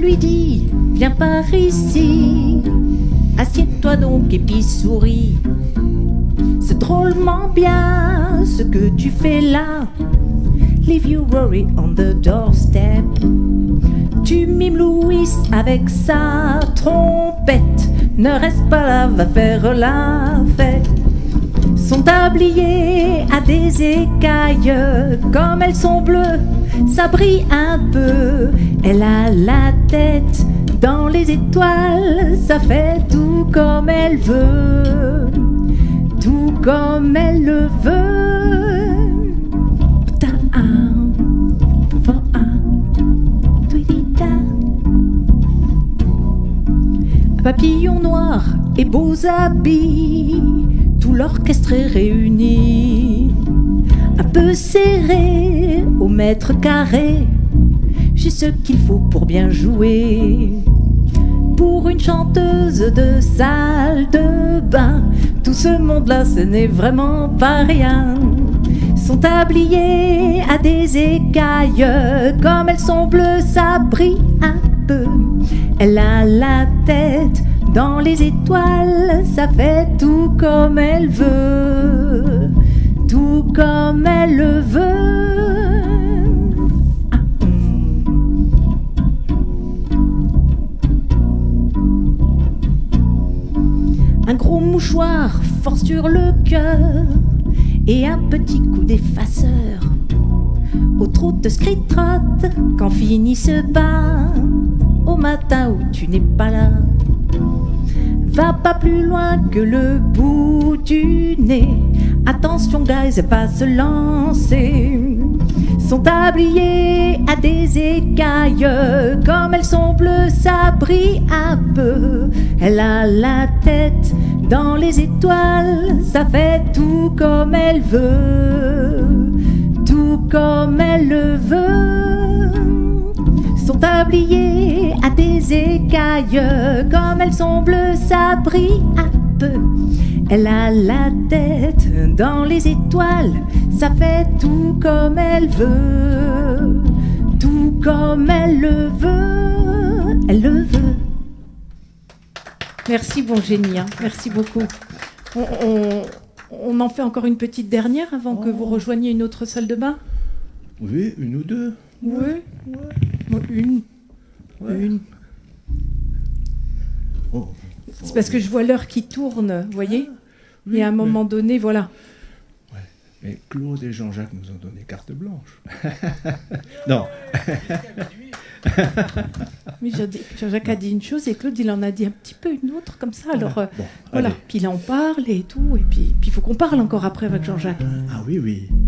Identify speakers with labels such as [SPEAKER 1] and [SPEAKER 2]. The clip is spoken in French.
[SPEAKER 1] lui dis, viens par ici, assieds-toi donc et puis souris. C'est drôlement bien ce que tu fais là. Leave your worry on the doorstep. Tu mimes Louis avec sa trompette. Ne reste pas là, va faire la fête. Son tablier a des écailles, comme elles sont bleues, ça brille un peu. Elle a la tête dans les étoiles, ça fait tout comme elle veut, tout comme elle le veut. Papillon noir et beaux habits, tout l'orchestre est réuni. Un peu serré au mètre carré, j'ai ce qu'il faut pour bien jouer. Pour une chanteuse de salle de bain, tout ce monde-là, ce n'est vraiment pas rien. Son tablier a des écailles, comme elles sont bleues, ça brille un peu. Elle a la tête dans les étoiles, ça fait tout comme elle veut, tout comme elle le veut. Un gros mouchoir fort sur le cœur et un petit coup d'effaceur. Au trot de scrit-trotte quand finit ce bas, au matin où tu n'es pas là. Va pas plus loin que le bout du nez. Attention guys, elle va se lancer. Son tablier a des écailles, comme elles sont bleues, ça brille un peu. Elle a la tête dans les étoiles, ça fait tout comme elle veut, tout comme elle le veut. Son tablier a des écailles, comme elles sont bleues, ça brille un peu. Elle a la tête dans les étoiles, ça fait tout comme elle veut, tout comme elle le veut, elle le veut. Merci bon génie, hein. Merci beaucoup. On en fait encore une petite dernière avant que vous rejoigniez une autre salle de bain?
[SPEAKER 2] Oui, une ou deux.
[SPEAKER 1] Oui. Une. Une.
[SPEAKER 2] Oh,
[SPEAKER 1] c'est parce que je vois l'heure qui tourne, vous voyez?
[SPEAKER 2] Oui,
[SPEAKER 1] et à un moment donné, voilà.
[SPEAKER 2] Ouais. Mais Claude et Jean-Jacques nous ont donné carte blanche. Non.
[SPEAKER 1] Mais Jean-Jacques a dit une chose et Claude il en a dit un petit peu une autre comme ça. Alors
[SPEAKER 2] Bon,
[SPEAKER 1] voilà.
[SPEAKER 2] allez.
[SPEAKER 1] Puis il en parle et tout. Et puis il faut qu'on parle encore après avec Jean-Jacques.
[SPEAKER 2] Ah oui, oui.